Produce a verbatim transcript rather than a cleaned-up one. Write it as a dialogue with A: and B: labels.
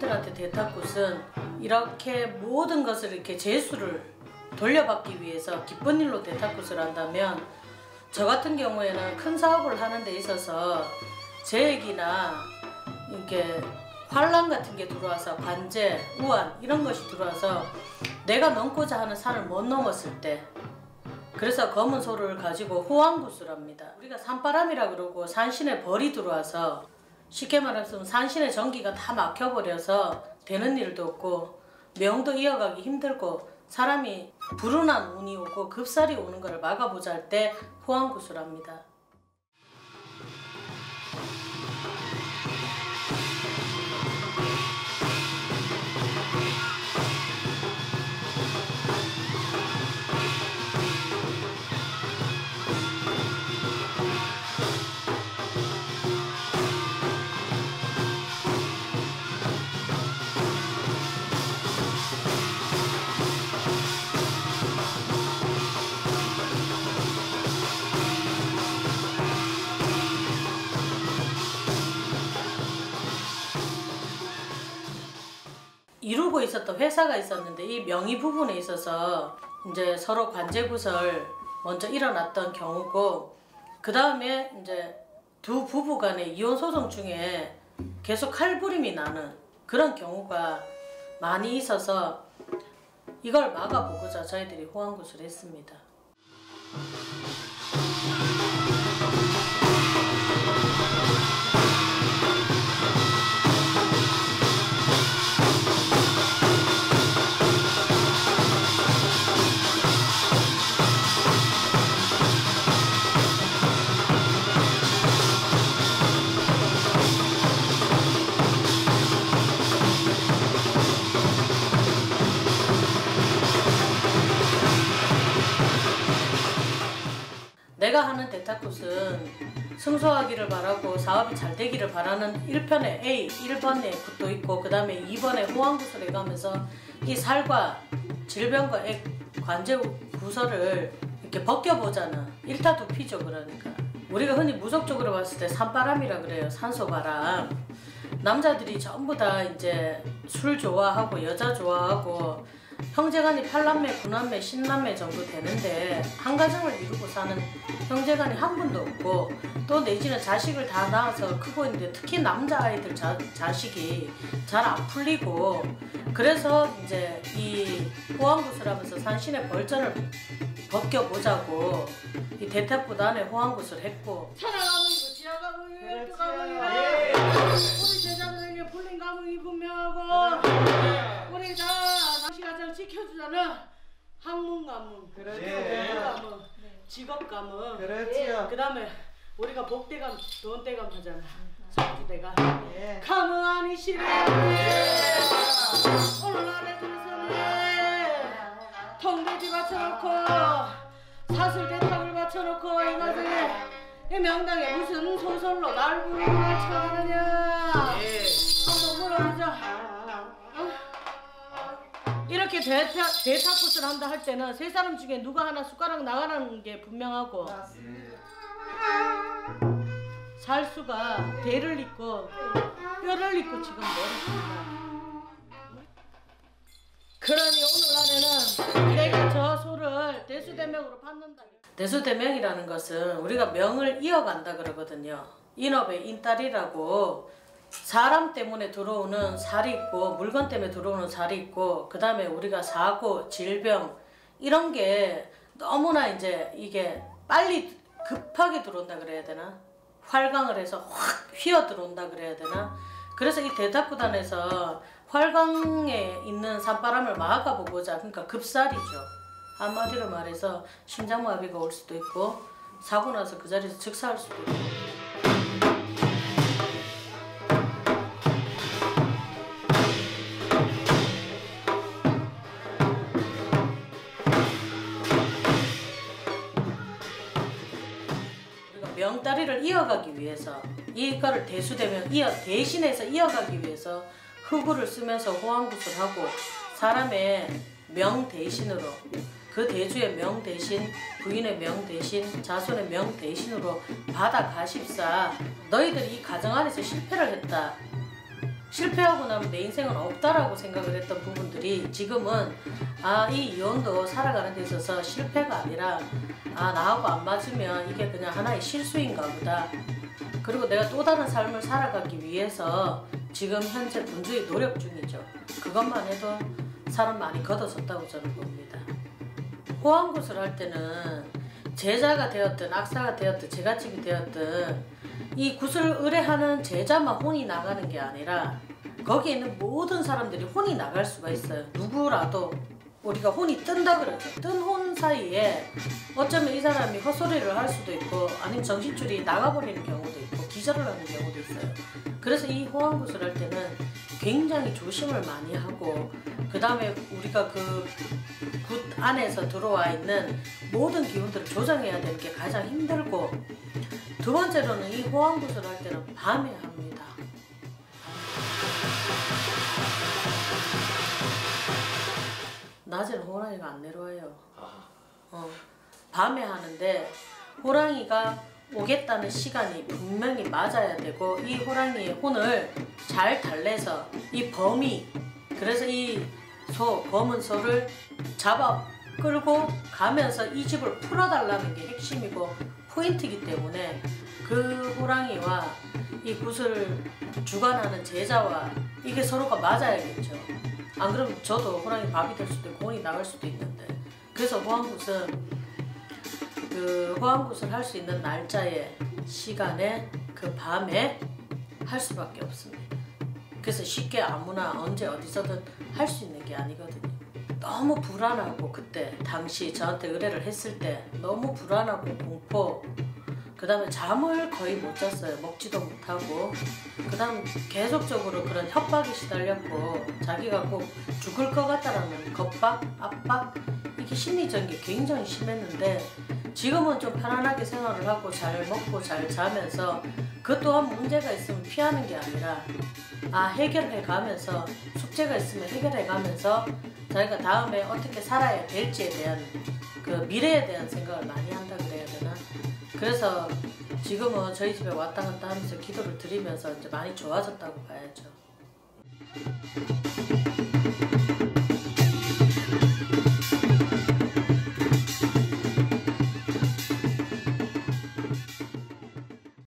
A: 사람들한테 대타굿은 이렇게 모든 것을 이렇게 재수를 돌려받기 위해서 기쁜 일로 대타굿을 한다면, 저 같은 경우에는 큰 사업을 하는 데 있어서 재액이나 이렇게 환란 같은 게 들어와서 관제, 우환 이런 것이 들어와서 내가 넘고자 하는 산을 못 넘었을 때, 그래서 검은 소를 가지고 호황굿을 우리가 산바람이라 그러고 산신에 벌이 들어와서, 쉽게 말해서 산신의 전기가 다 막혀버려서 되는 일도 없고 명도 이어가기 힘들고 사람이 불운한 운이 오고 급살이 오는 걸 막아보자 할 때 호황굿을 합니다. 이루고 있었던 회사가 있었는데, 이 명의 부분에 있어서 이제 서로 관제굿을 먼저 일어났던 경우고, 그 다음에 이제 두 부부 간의 이혼 소송 중에 계속 칼부림이 나는 그런 경우가 많이 있어서 이걸 막아보고자 저희들이 호황굿을 했습니다. 내가 하는 대타굿은 승소하기를 바라고 사업이 잘 되기를 바라는 일 편에 A, 일 번에 굿도 있고, 그 다음에 이 번에 호황굿을 해가면서 이 살과 질병과 액, 관제 구설을 이렇게 벗겨보자는 일타두피죠. 그러니까 우리가 흔히 무속적으로 봤을 때 산바람이라 그래요. 산소바람. 남자들이 전부 다 이제 술 좋아하고 여자 좋아하고 형제간이 팔남매, 구남매, 신남매 정도 되는데 한 가정을 이루고 사는 형제간이 한 분도 없고, 또 내지는 자식을 다 낳아서 크고 있는데 특히 남자아이들 자, 자식이 잘 안 풀리고, 그래서 이제 이 호황굿을 하면서 산신의 벌전을 벗겨보자고 이 대타굿 안에 호황굿을 했고,
B: 천하가문이고 지하가문이고 가문이고 우리 제자들에게 불린 가문이 분명하고 우리 다 낚시가정을 지켜주자는 학문 가문, 공부 가문, 직업 가문, 그 다음에 우리가 복대감, 돈대감 하잖아. 성주대감. 가문 아니시래. 오늘날에 들어서네 통돼지 받쳐놓고 사슬 대탑을 받쳐놓고 이것을 이 명당에 무슨 소설로 날 부르고 날 쳐가느냐. 한번 물어보자. 이렇게 대타, 대타굿을 한다 할 때는 세 사람 중에 누가 하나 숟가락 나가라는 게 분명하고, 살수가 대를 잇고 뼈를 잇고 지금 멀었습니다. 그러니 오늘날에는 내가 저 소를 대수대명으로 받는다. 대수대명이라는 것은 우리가 명을 이어간다 그러거든요. 인업의 인달이라고, 사람 때문에 들어오는 살이 있고 물건 때문에 들어오는 살이 있고, 그 다음에 우리가 사고, 질병 이런 게 너무나 이제 이게 빨리 급하게 들어온다 그래야 되나? 활강을 해서 확 휘어 들어온다 그래야 되나? 그래서 이 대타굿 안에서 활강에 있는 산바람을 막아보고자, 그러니까 급살이죠. 한마디로 말해서 심장마비가 올 수도 있고 사고 나서 그 자리에서 즉사할 수도 있고. 명다리를 이어가기 위해서, 이거를 대수대명 이어 대신해서 이어가기 위해서 흑우를 쓰면서 호황굿을 하고, 사람의 명 대신으로, 그 대주의 명 대신, 부인의 명 대신, 자손의 명 대신으로 받아가십사. 너희들이 이 가정 안에서 실패를 했다.
A: 실패하고 나면 내 인생은 없다라고 생각을 했던 부분들이 지금은 아, 이 이혼도 살아가는 데 있어서 실패가 아니라 아, 나하고 안 맞으면 이게 그냥 하나의 실수인가 보다. 그리고 내가 또 다른 삶을 살아가기 위해서 지금 현재 분주히 노력 중이죠. 그것만 해도 사람 많이 걷어졌다고 저는 봅니다. 호황굿을 할 때는 제자가 되었든 악사가 되었든 제갓집이 되었든 이 굿을 의뢰하는 제자만 혼이 나가는 게 아니라 거기에 있는 모든 사람들이 혼이 나갈 수가 있어요. 누구라도 우리가 혼이 뜬다 그러죠. 뜬 혼 사이에 어쩌면 이 사람이 헛소리를 할 수도 있고 아니면 정신줄이 나가버리는 경우도 있고 기절을 하는 경우도 있어요. 그래서 이 호황굿을 할 때는 굉장히 조심을 많이 하고 그 다음에 우리가 그 굿 안에서 들어와 있는 모든 기운들을 조정해야 되는 게 가장 힘들고, 두 번째로는 이 호황굿을 할 때는 밤에 합니다. 낮에는 호랑이가 안 내려와요. 어, 밤에 하는데 호랑이가 오겠다는 시간이 분명히 맞아야 되고 이 호랑이의 혼을 잘 달래서 이 범이, 그래서 이 소, 검은 소를 잡아 끌고 가면서 이 집을 풀어달라는 게 핵심이고 포인트이기 때문에 그 호랑이와 이 굿을 주관하는 제자와 이게 서로가 맞아야겠죠. 안 그러면 저도 호랑이 밥이 될 수도 있고 혼이 나갈 수도 있는데, 그래서 호황굿은 그 호황굿을 할 수 있는 날짜에 시간에 그 밤에 할 수밖에 없습니다. 그래서 쉽게 아무나 언제 어디서든 할 수 있는 게 아니거든요. 너무 불안하고, 그때 당시 저한테 의뢰를 했을 때 너무 불안하고 공포, 그 다음에 잠을 거의 못 잤어요. 먹지도 못하고, 그 다음 계속적으로 그런 협박이 시달렸고 자기가 꼭 죽을 것 같다라는 겁박, 압박, 이게 심리적인 게 굉장히 심했는데 지금은 좀 편안하게 생활을 하고 잘 먹고 잘 자면서 그 또한 문제가 있으면 피하는 게 아니라 아, 해결해 가면서, 숙제가 있으면 해결해 가면서 자기가 다음에 어떻게 살아야 될지에 대한 그 미래에 대한 생각을 많이 한다 그래야 되나. 그래서 지금은 저희 집에 왔다 갔다 하면서 기도를 드리면서 이제 많이 좋아졌다고 봐야죠.